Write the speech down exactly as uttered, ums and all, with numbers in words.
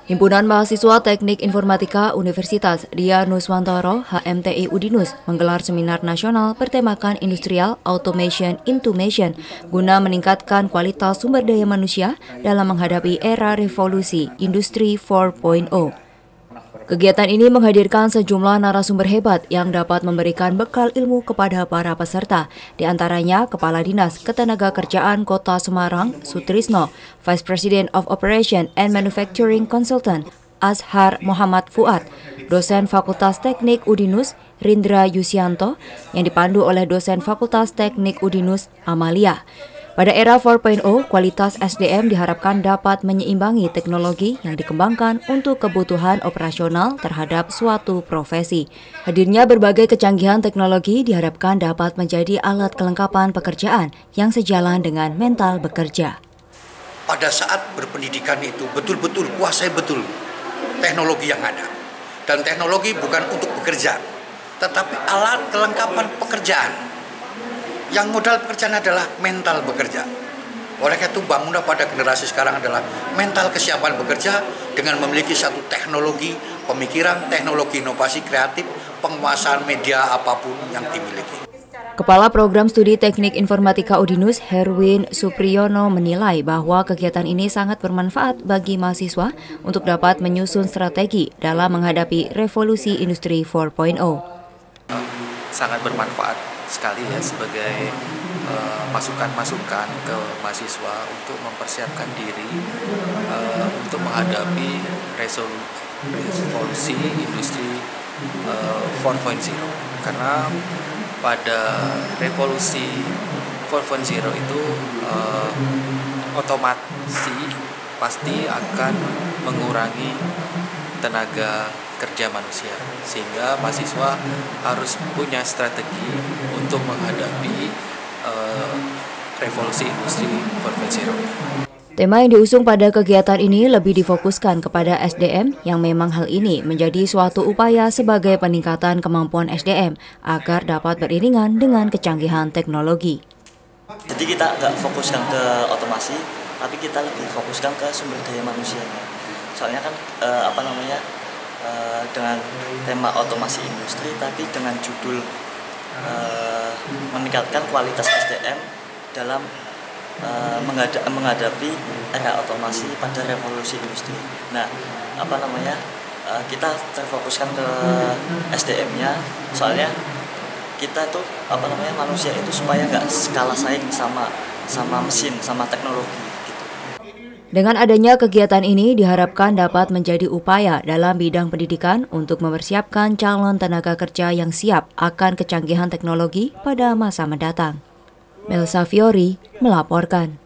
Himpunan Mahasiswa Teknik Informatika Universitas Dia Nuswantoro H M T I Udinus menggelar seminar nasional bertemakan Industrial Automation Intumation guna meningkatkan kualitas sumber daya manusia dalam menghadapi era revolusi Industri empat titik nol. Kegiatan ini menghadirkan sejumlah narasumber hebat yang dapat memberikan bekal ilmu kepada para peserta, di antaranya Kepala Dinas Ketenagakerjaan Kota Semarang, Sutrisno, Vice President of Operation and Manufacturing Consultant, Azhar Muhammad Fuad, dosen Fakultas Teknik Udinus, Rindra Yusianto, yang dipandu oleh dosen Fakultas Teknik Udinus, Amalia. Pada era empat titik nol, kualitas S D M diharapkan dapat menyeimbangi teknologi yang dikembangkan untuk kebutuhan operasional terhadap suatu profesi. Hadirnya berbagai kecanggihan teknologi diharapkan dapat menjadi alat kelengkapan pekerjaan yang sejalan dengan mental bekerja. Pada saat berpendidikan itu betul-betul kuasai betul teknologi yang ada. Dan teknologi bukan untuk bekerja, tetapi alat kelengkapan pekerjaan. Yang modal pekerjaan adalah mental bekerja. Oleh karena itu bangunlah pada generasi sekarang adalah mental kesiapan bekerja dengan memiliki satu teknologi, pemikiran, teknologi inovasi kreatif, penguasaan media apapun yang dimiliki. Kepala Program Studi Teknik Informatika Udinus, Herwin Supriyono, menilai bahwa kegiatan ini sangat bermanfaat bagi mahasiswa untuk dapat menyusun strategi dalam menghadapi revolusi Industri empat titik nol. Sangat bermanfaat sekali ya sebagai masukan-masukan uh, ke mahasiswa untuk mempersiapkan diri uh, untuk menghadapi revolusi industri uh, empat titik nol, karena pada revolusi empat titik nol itu uh, otomasi pasti akan mengurangi tenaga kerja manusia, sehingga mahasiswa harus punya strategi untuk menghadapi uh, revolusi industri empat titik nol. Tema yang diusung pada kegiatan ini lebih difokuskan kepada S D M, yang memang hal ini menjadi suatu upaya sebagai peningkatan kemampuan S D M agar dapat beriringan dengan kecanggihan teknologi. Jadi kita nggak fokuskan ke otomasi, tapi kita lebih fokuskan ke sumber daya manusianya. Soalnya kan uh, apa namanya uh, dengan tema otomasi industri, tapi dengan judul uh, meningkatkan kualitas S D M dalam uh, menghadapi era otomasi pada revolusi industri. Nah, apa namanya uh, kita terfokuskan ke S D M-nya, soalnya kita tuh apa namanya manusia itu supaya nggak kalah saing sama sama mesin, sama teknologi. Dengan adanya kegiatan ini diharapkan dapat menjadi upaya dalam bidang pendidikan untuk mempersiapkan calon tenaga kerja yang siap akan kecanggihan teknologi pada masa mendatang. Melsa Fiori melaporkan.